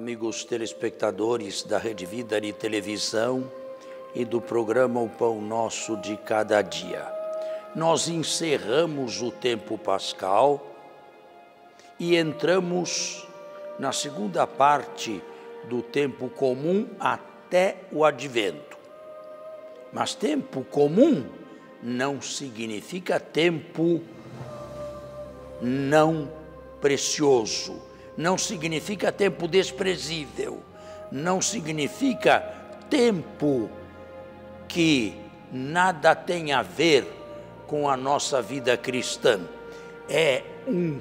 amigos telespectadores da Rede Vida de televisão e do programa O Pão Nosso de Cada Dia. Nós encerramos o tempo pascal e entramos na segunda parte do tempo comum até o advento. Mas tempo comum não significa tempo não precioso, não significa tempo desprezível, não significa tempo que nada tem a ver com a nossa vida cristã. É um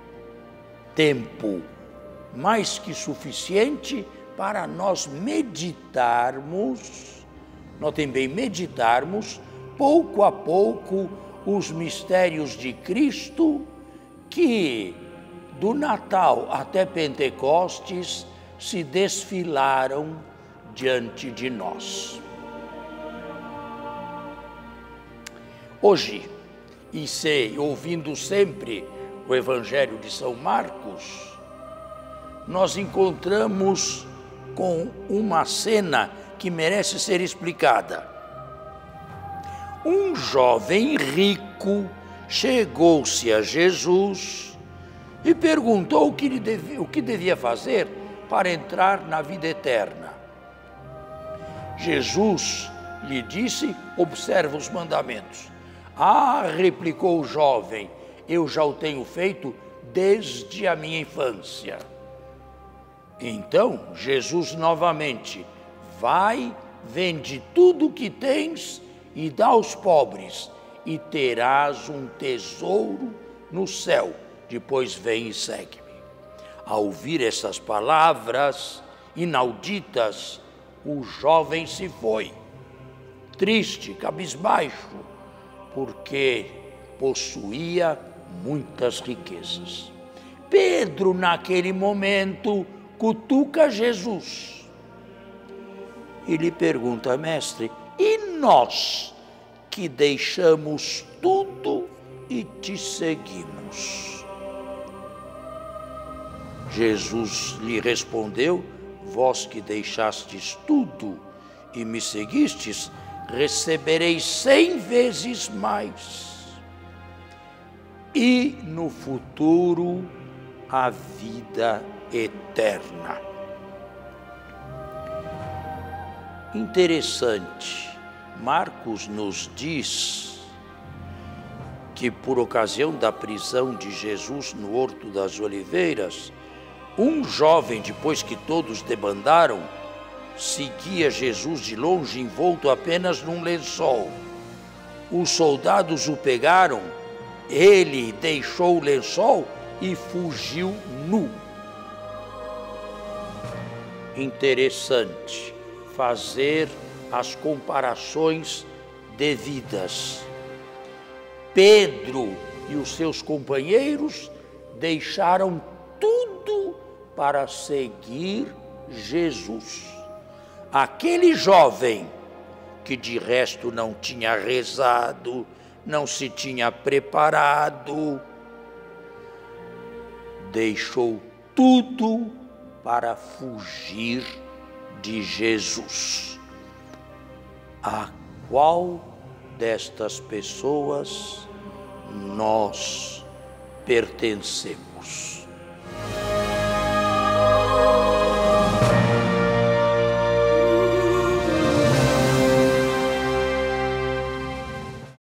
tempo mais que suficiente para nós meditarmos, notem bem, meditarmos pouco a pouco os mistérios de Cristo que do Natal até Pentecostes se desfilaram diante de nós. Hoje, ouvindo sempre o Evangelho de São Marcos, nós encontramos com uma cena que merece ser explicada. Um jovem rico chegou-se a Jesus e perguntou o que devia fazer para entrar na vida eterna. Jesus lhe disse: observa os mandamentos. Ah, replicou o jovem, eu já o tenho feito desde a minha infância. Então Jesus novamente: vai, vende tudo o que tens e dá aos pobres, e terás um tesouro no céu. Depois vem e segue-me. Ao ouvir essas palavras inauditas, o jovem se foi, triste, cabisbaixo, porque possuía muitas riquezas. Pedro, naquele momento, cutuca Jesus e lhe pergunta: mestre, e nós que deixamos tudo e te seguimos? Jesus lhe respondeu: vós que deixastes tudo e me seguistes, recebereis 100 vezes mais, e no futuro a vida eterna. Interessante, Marcos nos diz que por ocasião da prisão de Jesus no Horto das Oliveiras, um jovem, depois que todos debandaram, seguia Jesus de longe envolto apenas num lençol. Os soldados o pegaram, ele deixou o lençol e fugiu nu. Interessante fazer as comparações devidas. Pedro e os seus companheiros deixaram tudo para seguir Jesus. Aquele jovem, que de resto não tinha rezado, não se tinha preparado, deixou tudo para fugir de Jesus. A qual destas pessoas nós pertencemos?